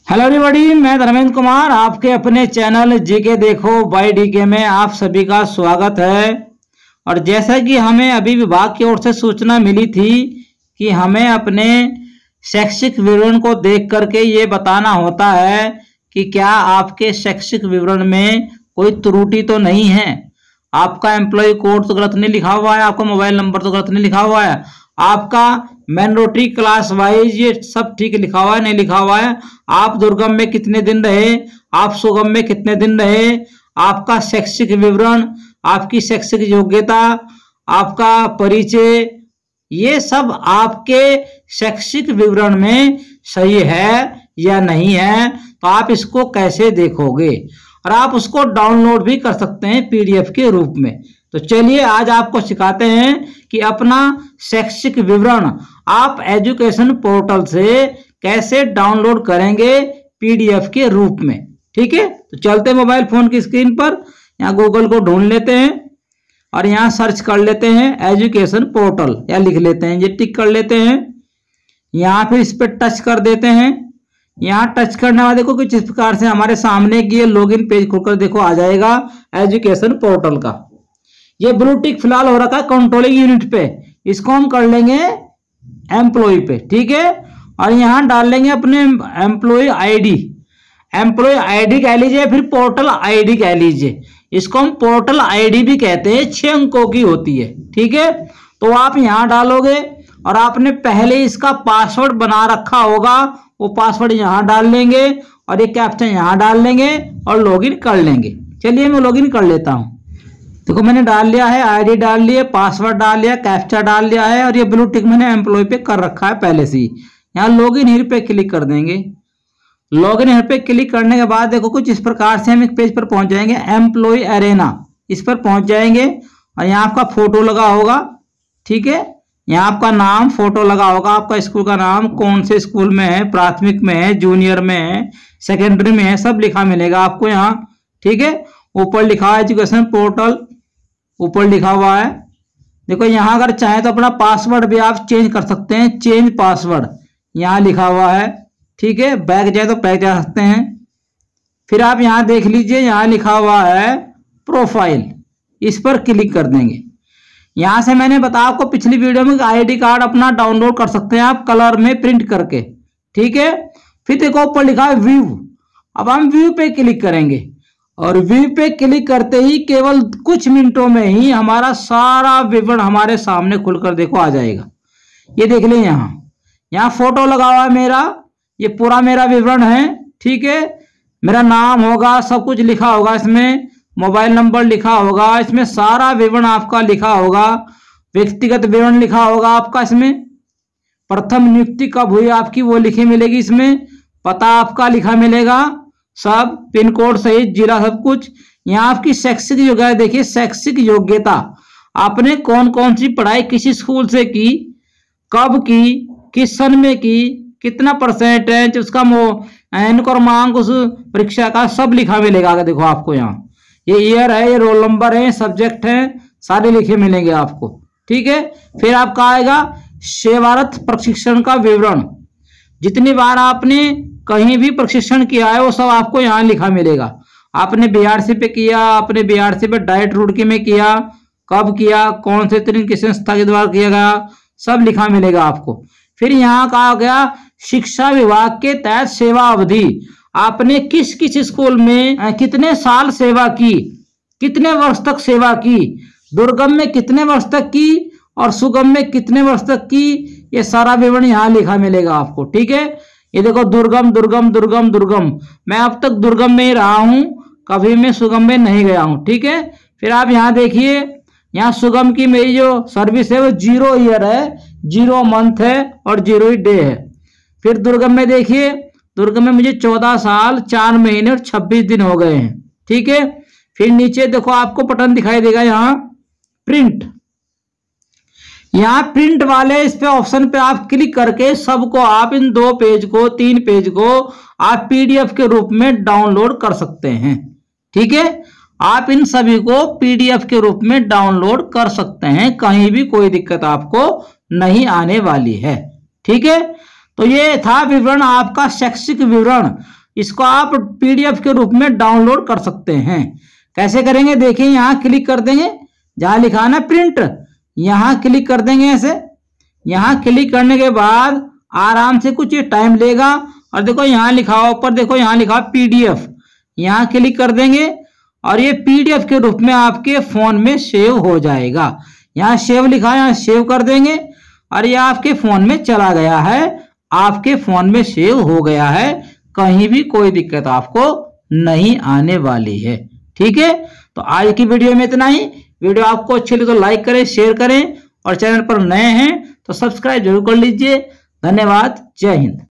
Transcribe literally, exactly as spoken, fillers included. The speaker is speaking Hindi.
हेलो एवरीबॉडी, मैं धर्मेंद्र कुमार आपके अपने चैनल जीके देखो बाय डीके में आप सभी का स्वागत है। और जैसा कि हमें अभी विभाग की ओर से सूचना मिली थी कि हमें अपने शैक्षिक विवरण को देख करके ये बताना होता है कि क्या आपके शैक्षिक विवरण में कोई त्रुटि तो नहीं है, आपका एम्प्लॉय कोड तो गलत नहीं लिखा हुआ है, आपका मोबाइल नंबर तो गलत नहीं लिखा हुआ है, आपका मैंडेटरी क्लास वाइज ये सब ठीक लिखा हुआ है नहीं लिखा हुआ है, आप दुर्गम में कितने दिन रहे, आप सुगम में कितने दिन रहे, आपका शैक्षिक विवरण, आपकी शैक्षिक योग्यता, आपका परिचय, ये सब आपके शैक्षिक विवरण में सही है या नहीं है। तो आप इसको कैसे देखोगे और आप उसको डाउनलोड भी कर सकते हैं पीडीएफ के रूप में। तो चलिए आज आपको सिखाते हैं कि अपना शैक्षिक विवरण आप एजुकेशन पोर्टल से कैसे डाउनलोड करेंगे पीडीएफ के रूप में। ठीक है, तो चलते मोबाइल फोन की स्क्रीन पर, यहाँ गूगल को ढूंढ लेते हैं और यहाँ सर्च कर लेते हैं एजुकेशन पोर्टल या लिख लेते हैं, ये टिक कर लेते हैं। यहाँ फिर इस पर टच कर देते हैं। यहाँ टच करने बाद देखो कुछ इस प्रकार से हमारे सामने की लॉगिन पेज खुलकर देखो आ जाएगा एजुकेशन पोर्टल का। ये ब्लू टिक फिलहाल हो रखा है कंट्रोलिंग यूनिट पे, इसको हम कर लेंगे एम्प्लॉय पे। ठीक है, और यहाँ डाल लेंगे अपने एम्प्लॉय आईडी, एम्प्लॉय आईडी कह लीजिए, फिर पोर्टल आईडी कह लीजिए, इसको हम पोर्टल आईडी भी कहते हैं, छह अंकों की होती है। ठीक है, तो आप यहाँ डालोगे और आपने पहले इसका पासवर्ड बना रखा होगा, वो पासवर्ड यहाँ डाल लेंगे और ये कैप्चा यहाँ डाल लेंगे और लॉगिन कर लेंगे। चलिए मैं लॉगिन कर लेता हूँ। देखो मैंने डाल लिया है, आईडी डाल लिया, पासवर्ड डाल लिया, कैप्चा डाल लिया है और ये ब्लू टिक मैंने एम्प्लॉय पे कर रखा है पहले से ही। यहाँ लॉगिन हियर पे क्लिक कर देंगे। लॉगिन हियर पे क्लिक करने के बाद देखो कुछ इस प्रकार से हम एक पेज पर पहुंच जाएंगे, एम्प्लॉय अरेना, इस पर पहुंच जाएंगे और यहाँ आपका फोटो लगा होगा। ठीक है, यहाँ आपका नाम फोटो लगा होगा, आपका स्कूल का नाम, कौन से स्कूल में है, प्राथमिक में है, जूनियर में है, सेकेंडरी में है, सब लिखा मिलेगा आपको यहाँ। ठीक है, ऊपर लिखा है एजुकेशन पोर्टल, ऊपर लिखा हुआ है। देखो यहाँ अगर चाहे तो अपना पासवर्ड भी आप चेंज कर सकते हैं, चेंज पासवर्ड यहाँ लिखा हुआ है। ठीक है, बैक जाए तो बैक जा सकते हैं। फिर आप यहाँ देख लीजिए, यहाँ लिखा हुआ है प्रोफाइल, इस पर क्लिक कर देंगे। यहाँ से मैंने बताया आपको पिछली वीडियो में आईडी कार्ड अपना डाउनलोड कर सकते हैं आप कलर में प्रिंट करके। ठीक है, फिर देखो ऊपर लिखा है व्यू, अब हम व्यू पे क्लिक करेंगे और व्यू पे क्लिक करते ही केवल कुछ मिनटों में ही हमारा सारा विवरण हमारे सामने खुलकर देखो आ जाएगा। ये देख लें, यहाँ यहाँ फोटो लगा हुआ है मेरा, ये पूरा मेरा विवरण है। ठीक है, मेरा नाम होगा, सब कुछ लिखा होगा इसमें, मोबाइल नंबर लिखा होगा, इसमें सारा विवरण आपका लिखा होगा, व्यक्तिगत विवरण लिखा होगा आपका, इसमें प्रथम नियुक्ति कब हुई आपकी वो लिखी मिलेगी, इसमें पता आपका लिखा मिलेगा, सब पिन कोड सहित जिला सब कुछ। यहाँ आपकी शैक्षिक योग्यता देखिए, शैक्षिक योग्यता आपने कौन कौन सी पढ़ाई किसी स्कूल से की, कब की, किस सन में की, कितना परसेंटेज उसका अंक और मांग उस परीक्षा का सब लिखा मिलेगा। देखो आपको यहाँ ये ईयर है, ये रोल नंबर है, सब्जेक्ट है, सारे लिखे मिलेंगे आपको। ठीक है, फिर आपका आएगा सेवारत प्रशिक्षण का विवरण, जितनी बार आपने कहीं भी प्रशिक्षण किया है वो सब आपको यहाँ लिखा मिलेगा। आपने बीआरसी पे किया, आपने बीआरसी पे डाइट रुड़की में किया, कब किया, कौन से तरीके किस संस्था के द्वारा किया गया, सब लिखा मिलेगा आपको। फिर यहाँ कहा गया शिक्षा विभाग के तहत सेवा अवधि, आपने किस किस स्कूल में कितने साल सेवा की, कितने वर्ष तक सेवा की, दुर्गम में कितने वर्ष तक की और सुगम में कितने वर्ष तक की, ये सारा विवरण यहाँ लिखा मिलेगा आपको। ठीक है, ये देखो दुर्गम दुर्गम दुर्गम दुर्गम, मैं अब तक दुर्गम में ही रहा हूँ, कभी मैं सुगम में नहीं गया हूँ। ठीक है, फिर आप यहाँ देखिए, यहाँ सुगम की मेरी जो सर्विस है वो जीरो ईयर है, जीरो मंथ है और जीरो डे है। फिर दुर्गम में देखिए, दुर्गम में मुझे चौदह साल चार महीने और छब्बीस दिन हो गए हैं। ठीक है, फिर नीचे देखो आपको बटन दिखाई देगा यहाँ प्रिंट, यहाँ प्रिंट वाले इस पे ऑप्शन पे आप क्लिक करके सबको आप इन दो पेज को, तीन पेज को आप पीडीएफ के रूप में डाउनलोड कर सकते हैं। ठीक है, आप इन सभी को पीडीएफ के रूप में डाउनलोड कर सकते हैं, कहीं भी कोई दिक्कत आपको नहीं आने वाली है। ठीक है, तो ये था विवरण आपका शैक्षिक विवरण। इसको आप पीडीएफ के रूप में डाउनलोड कर सकते हैं। कैसे करेंगे देखिए, यहाँ क्लिक कर देंगे, जहां लिखा है ना प्रिंट, यहाँ क्लिक कर देंगे ऐसे। यहाँ क्लिक करने के बाद आराम से कुछ टाइम लेगा और देखो यहाँ लिखा हुआ ऊपर, देखो यहाँ लिखा पीडीएफ, यहाँ क्लिक कर देंगे और ये पीडीएफ के रूप में आपके फोन में सेव हो जाएगा। यहाँ सेव लिखा है, यहाँ सेव कर देंगे और ये आपके फोन में चला गया है, आपके फोन में सेव हो गया है। कहीं भी कोई दिक्कत आपको नहीं आने वाली है। ठीक है, तो आज की वीडियो में इतना ही। वीडियो आपको अच्छी लगे तो लाइक करें, शेयर करें और चैनल पर नए हैं तो सब्सक्राइब जरूर कर लीजिए। धन्यवाद, जय हिंद।